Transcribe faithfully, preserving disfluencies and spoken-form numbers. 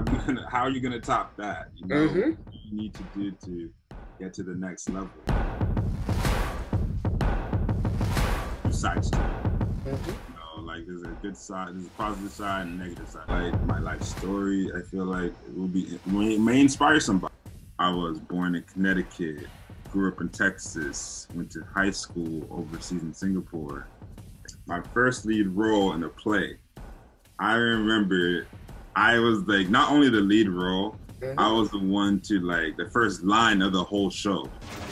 gonna, how are you gonna top that? You know, Mm-hmm. what you need to do to get to the next level. Two sides to it. Mm-hmm. You know, like there's a good side, there's a positive side and a negative side. Like my life story, I feel like it will be, it may inspire somebody. I was born in Connecticut, grew up in Texas, went to high school overseas in Singapore. My first lead role in a play, I remember I was like not only the lead role, Mm-hmm. I was the one to like the first line of the whole show.